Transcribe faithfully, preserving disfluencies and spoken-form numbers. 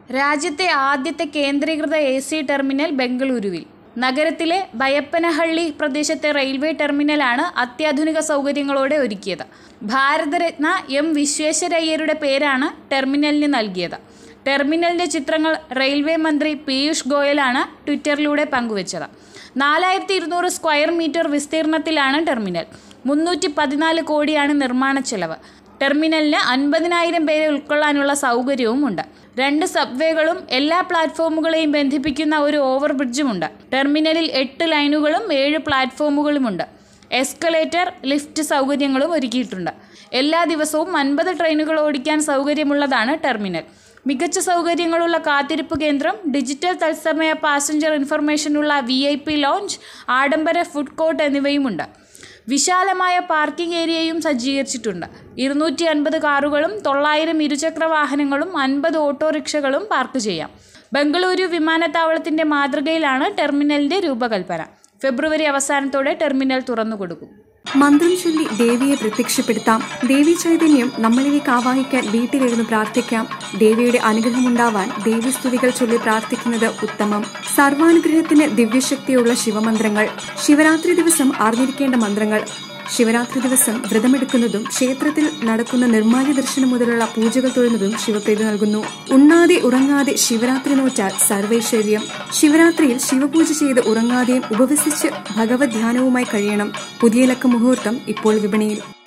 രാജ്യത്തെ ആദ്യത്തെ കേന്ദ്രീകൃത എ സി ടെർമിനൽ ബംഗളൂരുവിൽ. നഗരത്തിലെ ബയ്യപ്പനഹള്ളി പ്രദേശത്തെ റെയിൽവേ ടെർമിനലാണ് അത്യാധുനിക സൗകര്യങ്ങളോടെ ഒരുക്കിയത്. ഭാരതരത്ന എം വിശ്വേശ്വരയ്യരുടെ പേരാണ് ടെർമിനലിന് നൽകിയത്. ടെർമിനലിൻ്റെ ചിത്രങ്ങൾ റെയിൽവേ മന്ത്രി പീയൂഷ് ഗോയലാണ് ട്വിറ്ററിലൂടെ പങ്കുവച്ചത്. നാലായിരത്തി ഇരുന്നൂറ് സ്ക്വയർ മീറ്റർ വിസ്തീർണത്തിലാണ് ടെർമിനൽ. മുന്നൂറ്റി പതിനാല് കോടിയാണ് നിർമ്മാണ ചെലവ്. ടെർമിനലിന് അൻപതിനായിരം പേരെ ഉൾക്കൊള്ളാനുള്ള സൗകര്യവുമുണ്ട്. രണ്ട് സബ്വേകളും എല്ലാ പ്ലാറ്റ്ഫോമുകളെയും ബന്ധിപ്പിക്കുന്ന ഒരു ഓവർ ബ്രിഡ്ജുമുണ്ട്. ടെർമിനലിൽ എട്ട് ലൈനുകളും ഏഴ് പ്ലാറ്റ്ഫോമുകളുമുണ്ട്. എസ്കലേറ്റർ, ലിഫ്റ്റ് സൗകര്യങ്ങളും ഒരുക്കിയിട്ടുണ്ട്. എല്ലാ ദിവസവും അൻപത് ട്രെയിനുകൾ ഓടിക്കാൻ സൗകര്യമുള്ളതാണ് ടെർമിനൽ. മികച്ച സൗകര്യങ്ങളുള്ള കാത്തിരിപ്പ് കേന്ദ്രം, ഡിജിറ്റൽ തത്സമയ പാസഞ്ചർ ഇൻഫർമേഷനുള്ള വി ഐ പി ലോഞ്ച്, ആഡംബര ഫുഡ് കോർട്ട് എന്നിവയുമുണ്ട്. വിശാലമായ പാർക്കിംഗ് ഏരിയയും സജ്ജീകരിച്ചിട്ടുണ്ട്. ഇരുന്നൂറ്റി അൻപത് കാറുകളും തൊള്ളായിരം ഇരുചക്ര വാഹനങ്ങളും അൻപത് ഓട്ടോറിക്ഷകളും പാർക്ക് ചെയ്യാം. ബംഗളൂരു വിമാനത്താവളത്തിൻ്റെ മാതൃകയിലാണ് ടെർമിനലിൻ്റെ രൂപകൽപ്പന. ഫെബ്രുവരി അവസാനത്തോടെ ടെർമിനൽ തുറന്നുകൊടുക്കും. മന്ത്രം ചൊല്ലി ദേവിയെ പ്രത്യക്ഷപ്പെടുത്താം. ദേവി ചൈതന്യം നമ്മളിലേക്ക് ആവാഹിക്കാൻ വീട്ടിലിരുന്ന് പ്രാർത്ഥിക്കാം. ദേവിയുടെ അനുഗ്രഹമുണ്ടാവാൻ ദേവീസ്തുതികൾ ചൊല്ലി പ്രാർത്ഥിക്കുന്നത് ഉത്തമം. സർവാനുഗ്രഹത്തിന് ദിവ്യശക്തിയുള്ള ശിവമന്ത്രങ്ങൾ. ശിവരാത്രി ദിവസം അറിഞ്ഞിരിക്കേണ്ട മന്ത്രങ്ങൾ. ശിവരാത്രി ദിവസം വ്രതമെടുക്കുന്നതും ക്ഷേത്രത്തിൽ നടക്കുന്ന നിർമ്മാല്യ ദർശനം മുതലുള്ള പൂജകൾ തൊഴുന്നതും ശിവപ്രീതി നൽകുന്നു. ഉണ്ണാതെ ഉറങ്ങാതെ ശിവരാത്രി നോറ്റാൽ സർവൈശ്വര്യം. ശിവരാത്രിയിൽ ശിവപൂജ ചെയ്ത് ഉറങ്ങാതെയും ഉപവസിച്ച് ഭഗവത് ധ്യാനവുമായി കഴിയണം. പുതിയ ലക്ക മുഹൂർത്തം ഇപ്പോൾ വിപണിയിൽ.